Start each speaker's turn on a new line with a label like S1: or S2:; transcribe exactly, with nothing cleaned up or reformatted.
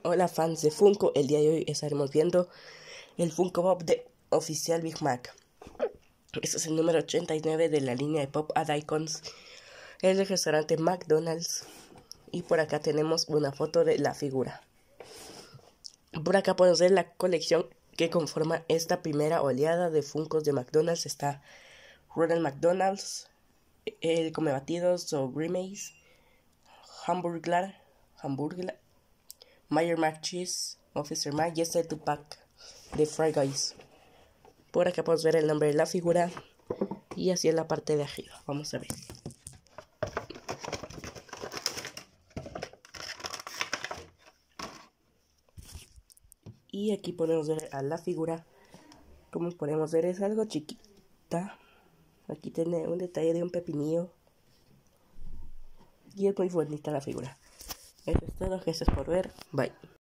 S1: Hola fans de Funko, el día de hoy estaremos viendo el Funko Pop de oficial Big Mac. Este es el número ochenta y nueve de la línea de Pop Ad Icons, el del restaurante McDonald's. Y por acá tenemos una foto de la figura. Por acá podemos ver la colección que conforma esta primera oleada de Funkos de McDonald's. Está Ronald McDonald's, el Come Batidos o Grimace, Hamburglar, Hamburglar, Mayor McCheese, Officer Mac y este es el Tupac de Fry Guys. Por acá podemos ver el nombre de la figura y así en la parte de arriba. Vamos a ver. Y aquí podemos ver a la figura. Como podemos ver, es algo chiquita. Aquí tiene un detalle de un pepinillo. Y es muy bonita la figura. Eso es todo. Gracias por ver. Bye.